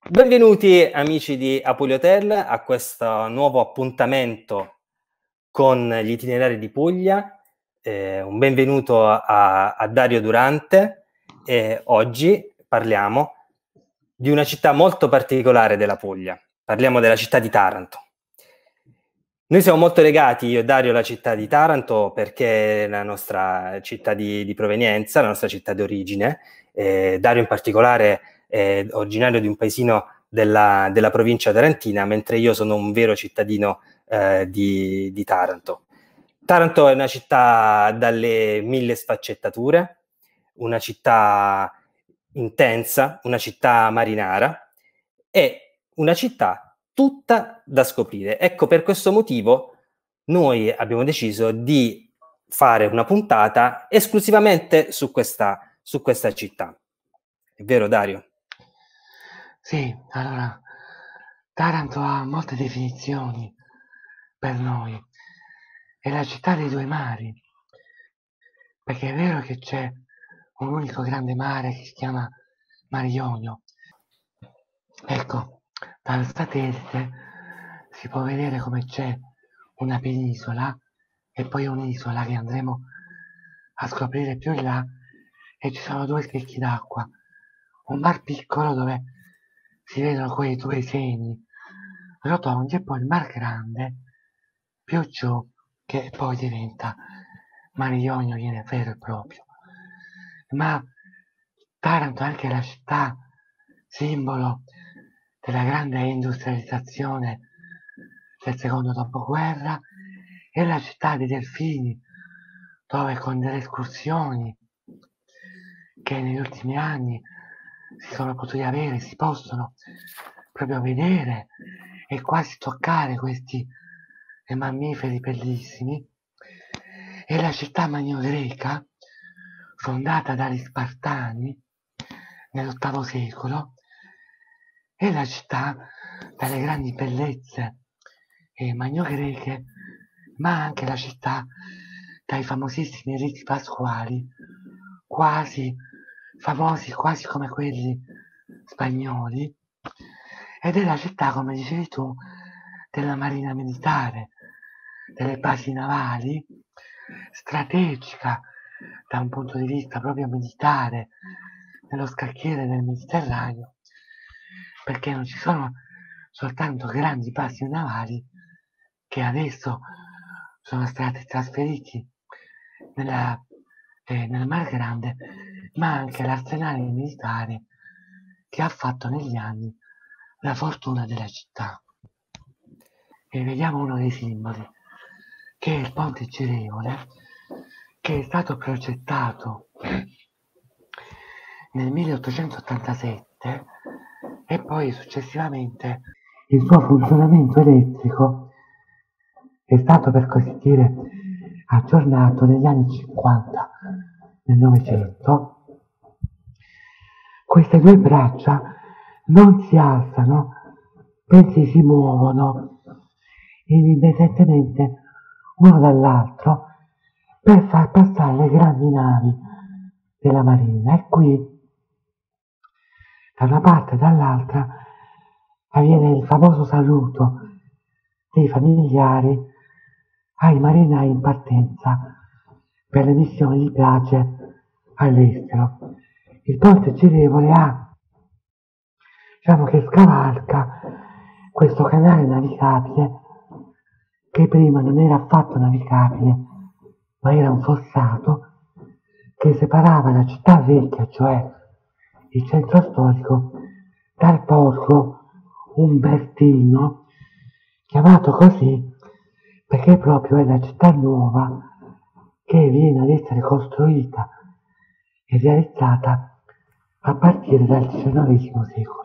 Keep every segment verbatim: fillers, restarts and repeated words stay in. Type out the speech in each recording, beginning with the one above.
Benvenuti amici di Apoli Hotel a questo nuovo appuntamento con gli itinerari di Puglia. Eh, un benvenuto a, a Dario Durante. E oggi parliamo di una città molto particolare della Puglia. Parliamo della città di Taranto. Noi siamo molto legati, io e Dario, alla città di Taranto perché è la nostra città di, di provenienza, la nostra città d'origine. Eh, Dario in particolare è originario di un paesino della, della provincia tarantina, mentre io sono un vero cittadino eh, di, di Taranto. Taranto è una città dalle mille sfaccettature, una città intensa, una città marinara e una città tutta da scoprire. Ecco, per questo motivo noi abbiamo deciso di fare una puntata esclusivamente su questa, su questa città. È vero, Dario? Sì, allora, Taranto ha molte definizioni per noi. È la città dei due mari, perché è vero che c'è un unico grande mare che si chiama Mare Ionio. Ecco, dal satellite si può vedere come c'è una penisola e poi un'isola che andremo a scoprire più in là, e ci sono due specchi d'acqua, un mar piccolo dove si vedono quei due seni rotondi e poi il mar grande più giù, che poi diventa Mare Ionio, viene vero e proprio. Ma Taranto è anche la città simbolo della grande industrializzazione del secondo dopoguerra, è la città dei delfini, dove con delle escursioni che negli ultimi anni si sono potuti avere, si possono proprio vedere e quasi toccare questi mammiferi bellissimi. È la città magno-greca, fondata dagli Spartani nell'ottavo secolo, è la città dalle grandi bellezze eh, magno-greche, ma anche la città dai famosissimi riti pasquali, quasi famosi quasi come quelli spagnoli, ed è la città, come dicevi tu, della marina militare, delle basi navali, strategica da un punto di vista proprio militare nello scacchiere del Mediterraneo, perché non ci sono soltanto grandi basi navali che adesso sono stati trasferiti nella, eh, nel Mar Grande, ma anche l'arsenale militare che ha fatto negli anni la fortuna della città. E vediamo uno dei simboli, che è il ponte girevole, che è stato progettato nel milleottocentottantasette e poi successivamente il suo funzionamento elettrico è stato, per così dire, aggiornato negli anni cinquanta del Novecento. Queste due braccia non si alzano, bensì si muovono indipendentemente uno dall'altro per far passare le grandi navi della marina, e qui da una parte e dall'altra avviene il famoso saluto dei familiari ai marinai in partenza per le missioni di pace all'estero. Il ponte girevole ha, diciamo che scavalca questo canale navigabile che prima non era affatto navigabile, ma era un fossato che separava la città vecchia, cioè il centro storico, dal porto Umbertino, chiamato così perché proprio è la città nuova che viene ad essere costruita e realizzata a partire dal diciannovesimo secolo.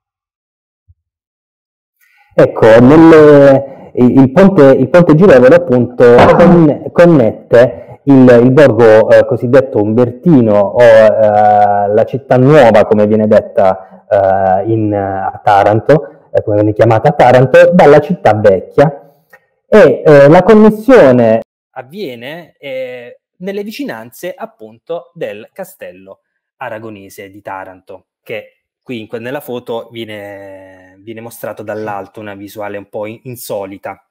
Ecco, nel, il, ponte, il ponte girevole appunto con, connette il, il borgo eh, cosiddetto umbertino o eh, la città nuova, come viene detta eh, in, a Taranto, eh, come viene chiamata a Taranto, dalla città vecchia, e eh, la connessione avviene eh, nelle vicinanze appunto del castello aragonese di Taranto, che qui in, nella foto viene, viene mostrato Sì, dall'alto una visuale un po' in- insolita.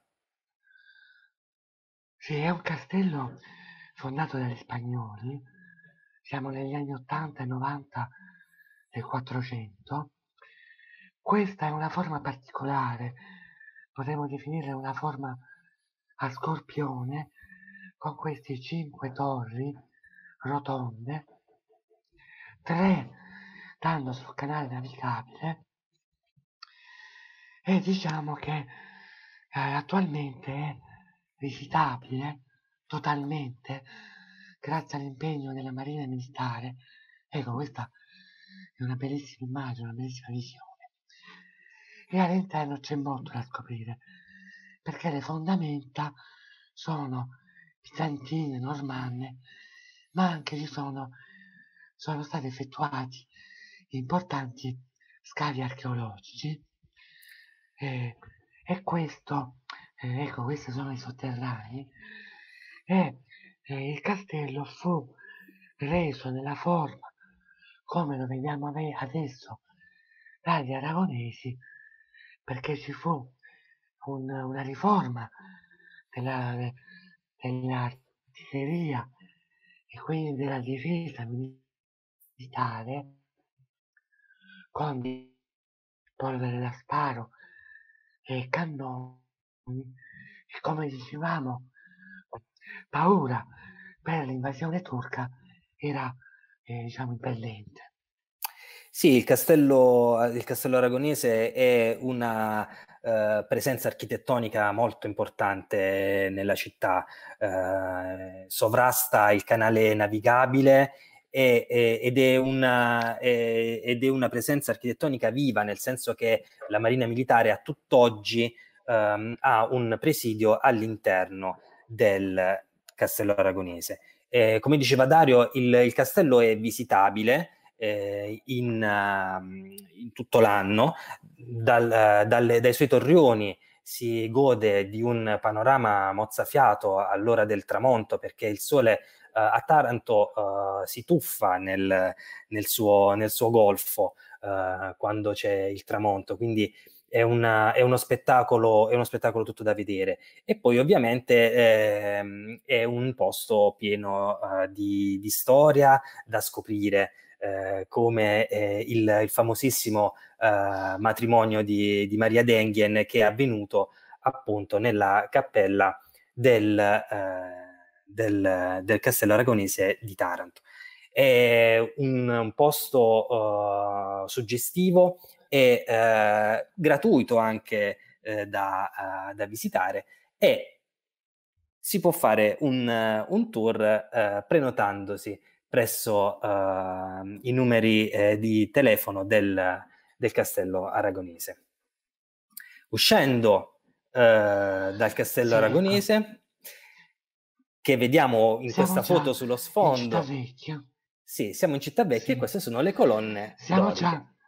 sì, è un castello fondato dagli spagnoli, siamo negli anni ottanta e novanta del quattrocento. Questa è una forma particolare, potremmo definire una forma a scorpione, con queste cinque torri rotonde, tre danno sul canale navigabile, e diciamo che eh, attualmente è visitabile totalmente grazie all'impegno della Marina Militare. Ecco, questa è una bellissima immagine, una bellissima visione. E all'interno c'è molto da scoprire, perché le fondamenta sono bizantine, normanne, ma anche ci sono, sono stati effettuati importanti scavi archeologici, e, e questo, eh, ecco, questi sono i sotterranei, e eh, il castello fu reso nella forma come lo vediamo adesso dagli aragonesi, perché ci fu un, una riforma della, dell'artiglieria e quindi della difesa militare, con polvere da sparo e cannoni, e come dicevamo, paura per l'invasione turca era, eh, diciamo, impellente. Sì, il castello, il castello aragonese è una eh, presenza architettonica molto importante nella città, eh, sovrasta il canale navigabile e, e, ed, è una, è, ed è una presenza architettonica viva, nel senso che la Marina Militare a tutt'oggi ehm, ha un presidio all'interno del castello aragonese. Eh, come diceva Dario, il, il castello è visitabile eh, in, uh, in tutto l'anno, dal, dalle, dai suoi torrioni si gode di un panorama mozzafiato all'ora del tramonto, perché il sole uh, a Taranto uh, si tuffa nel, nel, suo, nel suo golfo uh, quando c'è il tramonto, quindi è, una, è, uno spettacolo, è uno spettacolo tutto da vedere. E poi ovviamente eh, è un posto pieno uh, di, di storia da scoprire. Eh, come eh, il, il famosissimo eh, matrimonio di, di Maria Denghien, che è avvenuto appunto nella cappella del, eh, del, del Castello Aragonese di Taranto. È un, un posto uh, suggestivo e uh, gratuito anche uh, da, uh, da visitare, e si può fare un, un tour uh, prenotandosi presso uh, i numeri eh, di telefono del, del Castello Aragonese. Uscendo uh, dal Castello Sì, ecco. Aragonese, che vediamo in Siamo questa già foto sullo in sfondo, Cittavecchia. sì, siamo in Città Vecchia e Sì. queste sono le colonne Siamo già... doriche.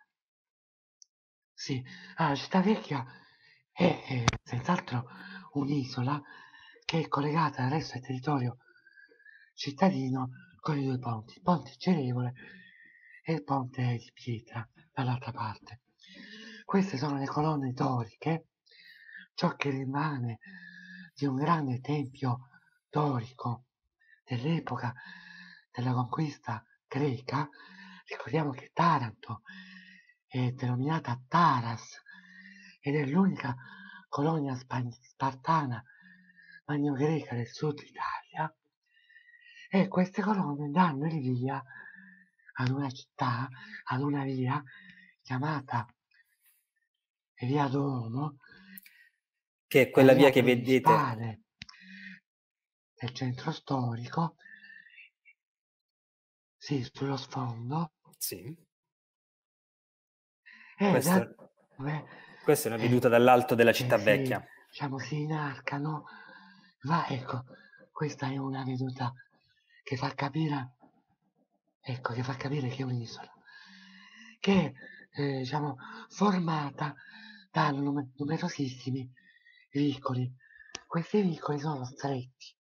Sì. Allora, Cittavecchia è, è senz'altro un'isola che è collegata al resto del territorio cittadino con i due ponti, il ponte Girevole e il ponte di pietra dall'altra parte. Queste sono le colonne doriche, ciò che rimane di un grande tempio dorico dell'epoca della conquista greca. Ricordiamo che Taranto è denominata Taras ed è l'unica colonia spartana magno-greca del sud Italia, e queste colonne danno il via ad una città, ad una via chiamata Via Duomo, Che è la quella via via che vedete, principale del centro storico, sì, sullo sfondo, sì, e da questa, dove questa è una eh, veduta dall'alto della eh, Città si, Vecchia. diciamo, si inarcano, va, ecco, questa è una veduta che fa capire, ecco, che fa capire che è un'isola, che è, eh, diciamo, formata da num- numerosissimi vicoli. Questi vicoli sono stretti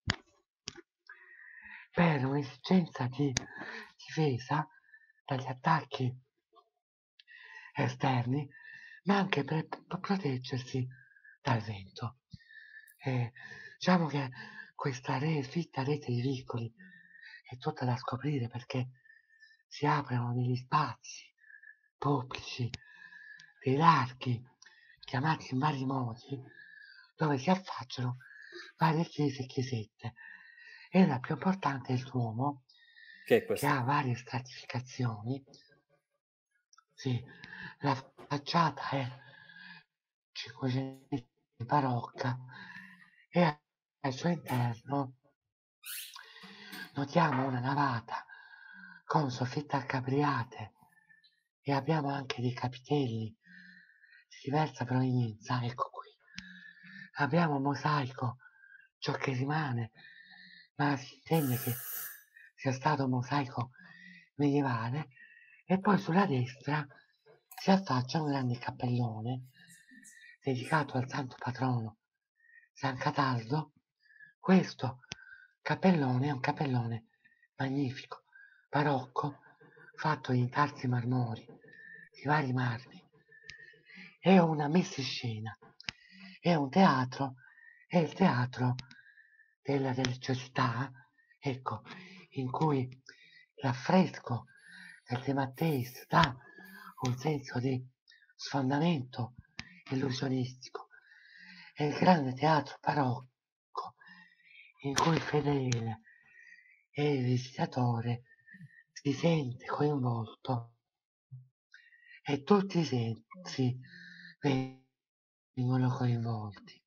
per un'esigenza di difesa dagli attacchi esterni, ma anche per, per proteggersi dal vento. E diciamo che questa re, fitta rete di vicoli è tutta da scoprire, perché si aprono degli spazi pubblici, dei larghi, chiamati in vari modi, dove si affacciano varie chiese e chiesette. E la più importante è il Duomo, Che è che questa? ha varie stratificazioni. Sì, la facciata è cinquecento barocca e al suo interno notiamo una navata con soffitte accabriate e abbiamo anche dei capitelli di diversa provenienza. Ecco qui. Abbiamo un mosaico, ciò che rimane, ma si intende che sia stato un mosaico medievale, e poi sulla destra si affaccia un grande cappellone dedicato al santo patrono San Cataldo. Questo cappellone è un cappellone magnifico, barocco, fatto in tarsi marmori, di vari marmi. È una messa in scena, è un teatro, è il teatro della religiosità, ecco, in cui l'affresco del De Matteis dà un senso di sfondamento illusionistico. È il grande teatro barocco in cui il fedele e il visitatore si sente coinvolto e tutti i sensi vengono coinvolti.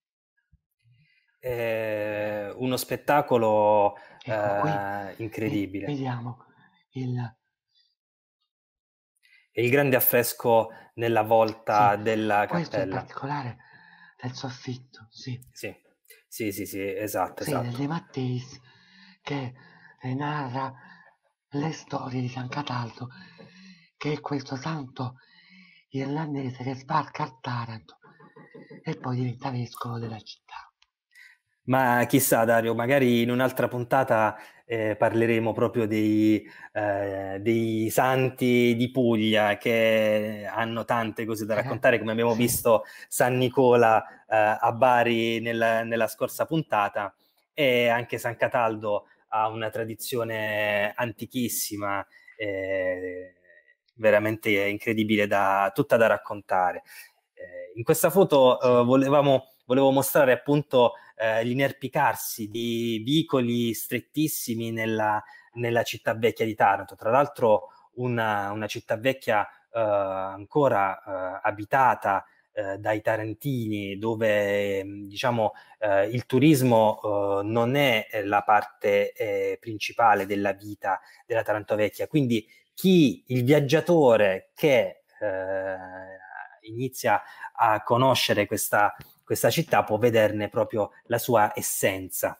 È uno spettacolo Ecco qui eh, incredibile. vediamo il, E il grande affresco nella sì, volta della questo in cappella. particolare del soffitto, sì, Sì, sì, sì, sì, esatto, sì, del esatto. De Matteis, che eh, narra le storie di San Cataldo, che è questo santo irlandese che sbarca a Taranto e poi diventa vescovo della città. Ma chissà, Dario, magari in un'altra puntata eh, parleremo proprio dei, eh, dei santi di Puglia, che hanno tante cose da Eh, raccontare, come abbiamo sì, visto San Nicola eh, a Bari nel- nella scorsa puntata, e anche San Cataldo ha una tradizione antichissima, eh, veramente incredibile, da, tutta da raccontare. Eh, in questa foto eh, sì, volevamo, volevo mostrare appunto eh, l'inerpicarsi di vicoli strettissimi nella, nella città vecchia di Taranto. Tra l'altro una, una città vecchia eh, ancora eh, abitata eh, dai tarentini, dove diciamo eh, il turismo eh, non è la parte eh, principale della vita della Taranto vecchia. Quindi chi, il viaggiatore che eh, inizia a conoscere questa, questa città può vederne proprio la sua essenza.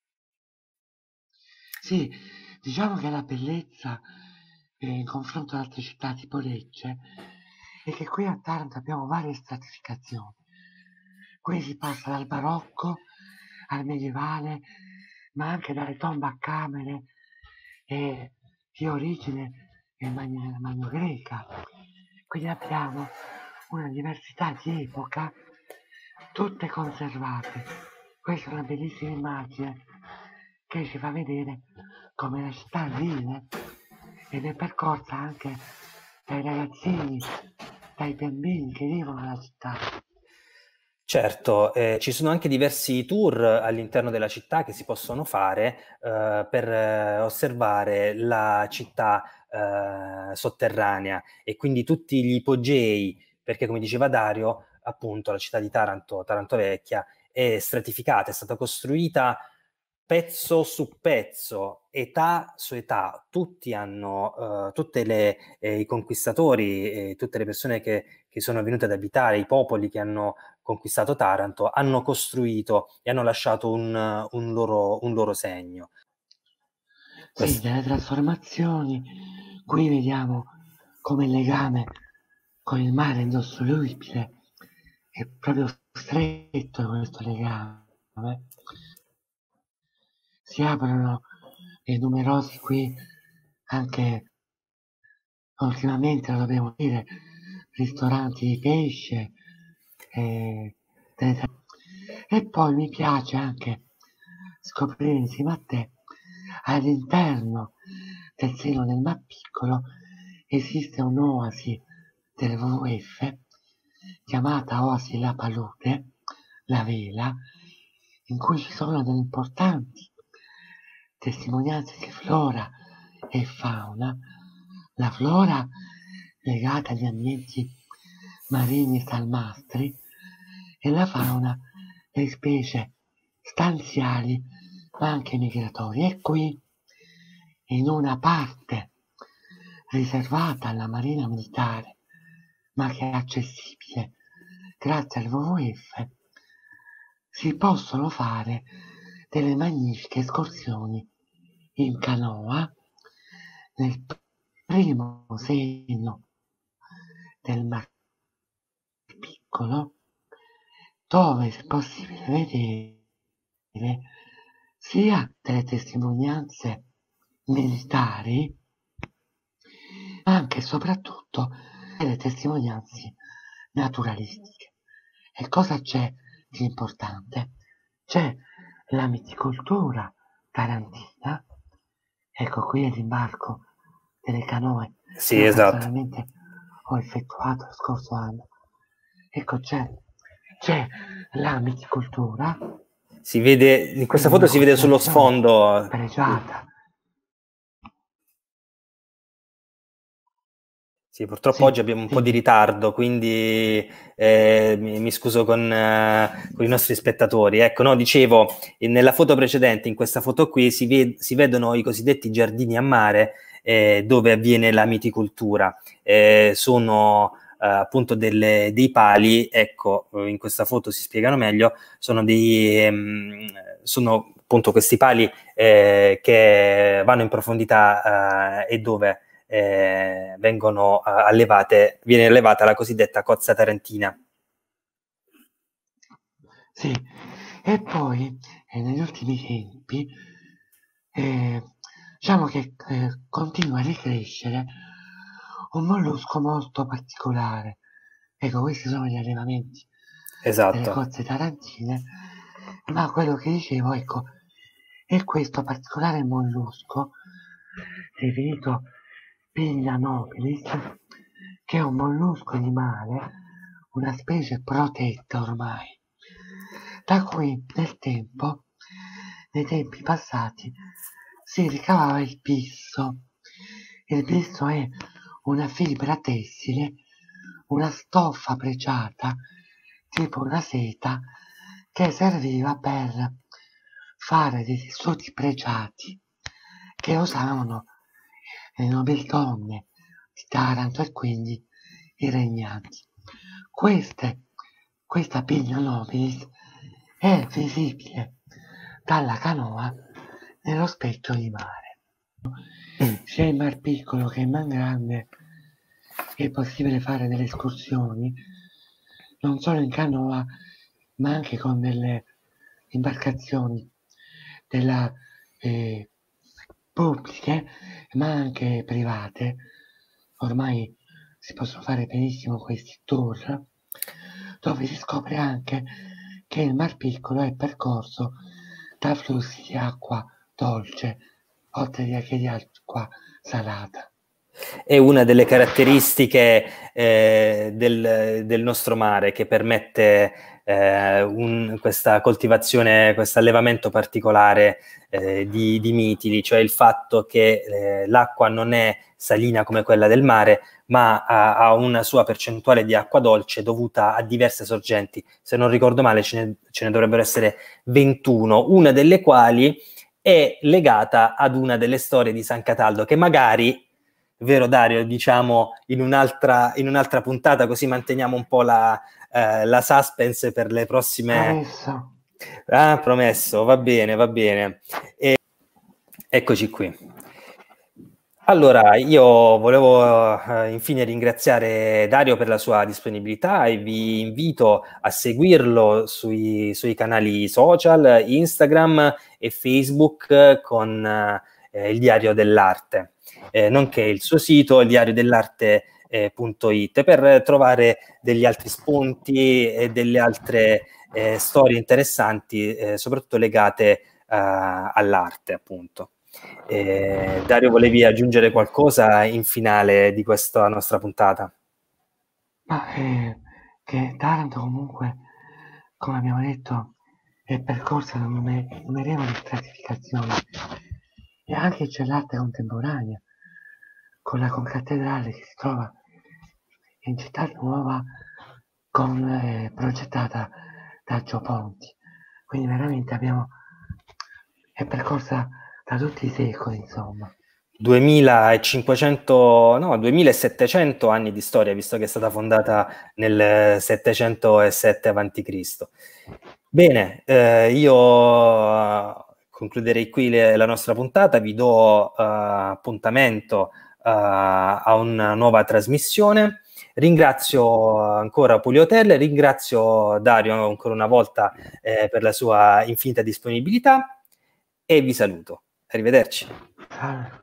sì, diciamo che la bellezza eh, in confronto ad altre città tipo Lecce è che qui a Taranto abbiamo varie stratificazioni. Qui si passa dal barocco al medievale, ma anche dalle tombe a camere e di origine magno, magno greca. Quindi abbiamo una diversità di epoca, tutte conservate. Questa è una bellissima immagine che ci fa vedere come la città vive ed è percorsa anche dai ragazzini, dai bambini che vivono nella città. Certo, eh, ci sono anche diversi tour all'interno della città che si possono fare eh, per eh, osservare la città eh, sotterranea, e quindi tutti gli ipogei, perché come diceva Dario, appunto la città di Taranto, Taranto Vecchia, è stratificata, è stata costruita pezzo su pezzo, età su età. Tutti hanno, eh, tutte le, eh, i conquistatori e tutte le persone che, che sono venute ad abitare, i popoli che hanno conquistato Taranto, hanno costruito e hanno lasciato un, un loro, un loro segno. Sì, Questo, delle trasformazioni. Qui vediamo come il legame con il mare indissolubile è proprio stretto questo legame. Si aprono e numerosi qui anche ultimamente, lo dobbiamo dire, ristoranti di pesce, e, e poi mi piace anche scoprire insieme a te all'interno del seno del Mar Piccolo esiste un'oasi del W W F chiamata Oasi La Palude, la vela, in cui ci sono delle importanti testimonianze di flora e fauna, la flora legata agli ambienti marini e salmastri e la fauna le specie stanziali ma anche migratorie. E qui, in una parte riservata alla Marina Militare ma che è accessibile grazie al W W F, si possono fare delle magnifiche escursioni in canoa nel primo seno del Mar Piccolo, dove è possibile vedere sia delle testimonianze militari ma anche e soprattutto delle testimonianze naturalistiche. E cosa c'è di importante? C'è la miticoltura tarantina, ecco qui è l'imbarco delle canoe Sì, che io esatto. personalmente ho effettuato lo scorso anno. Ecco, c'è, c'è la miticoltura. Si vede, in questa foto si vede sullo sfondo. Pregiata. Sì, purtroppo Sì, oggi abbiamo un sì. po' di ritardo, quindi eh, mi, mi scuso con, eh, con i nostri spettatori. Ecco, no, dicevo, nella foto precedente, in questa foto qui, si, ved- si vedono i cosiddetti giardini a mare eh, dove avviene la miticoltura. Eh, sono eh, appunto delle, dei pali, ecco, in questa foto si spiegano meglio, sono dei... Ehm, sono appunto questi pali eh, che vanno in profondità eh, e dove... Eh, vengono uh, allevate, viene allevata la cosiddetta cozza tarantina. Sì, e poi eh, negli ultimi tempi eh, diciamo che eh, continua a ricrescere un mollusco molto particolare. Ecco, questi sono gli allevamenti Esatto. delle cozze tarantine, ma quello che dicevo, ecco, è questo particolare mollusco definito Piglia nobilis, che è un mollusco di mare, una specie protetta ormai, da cui nel tempo, nei tempi passati, si ricavava il pisso. Il pisso è una fibra tessile, una stoffa pregiata, tipo una seta, che serviva per fare dei tessuti pregiati che usavano le nobildonne di Taranto e quindi i regnanti. Queste, questa Piglia nobilis è visibile dalla canoa nello specchio di mare. Sia in Mar Piccolo che in Mar Grande è possibile fare delle escursioni non solo in canoa ma anche con delle imbarcazioni della eh, pubbliche ma anche private. Ormai si possono fare benissimo questi tour dove si scopre anche che il Mar Piccolo è percorso da flussi di acqua dolce oltre che di acqua salata. È una delle caratteristiche eh, del, del nostro mare che permette eh, un, questa coltivazione, questo allevamento particolare eh, di, di mitili, cioè il fatto che eh, l'acqua non è salina come quella del mare, ma ha, ha una sua percentuale di acqua dolce dovuta a diverse sorgenti. Se non ricordo male ce ne, ce ne dovrebbero essere ventuno, una delle quali è legata ad una delle storie di San Cataldo, che magari, vero Dario, diciamo in un'altra, in un'altra puntata, così manteniamo un po' la, eh, la suspense per le prossime... Promesso. Ah, promesso, va bene, va bene. E... Eccoci qui. Allora, io volevo eh, infine ringraziare Dario per la sua disponibilità e vi invito a seguirlo sui, sui canali social, Instagram e Facebook con eh, il Diario dell'Arte, eh, nonché il suo sito, il diario dell'arte punto it per trovare degli altri spunti e delle altre eh, storie interessanti, eh, soprattutto legate uh, all'arte, appunto. Eh, Dario, volevi aggiungere qualcosa in finale di questa nostra puntata? Ma eh, che Taranto comunque, come abbiamo detto, è percorsa da innumerevoli stratificazioni, e anche c'è l'arte contemporanea, con la concattedrale che si trova in Città Nuova, con, eh, progettata da Gio Ponti. Quindi veramente abbiamo, è percorsa da tutti i secoli, insomma. duemilacinquecento, no, duemilasettecento anni di storia, visto che è stata fondata nel settecentosette avanti Cristo. Bene, eh, io concluderei qui le, la nostra puntata, vi do uh, appuntamento uh, a una nuova trasmissione. Ringrazio ancora Puliotel, ringrazio Dario ancora una volta eh, per la sua infinita disponibilità e vi saluto. Arrivederci. Salve.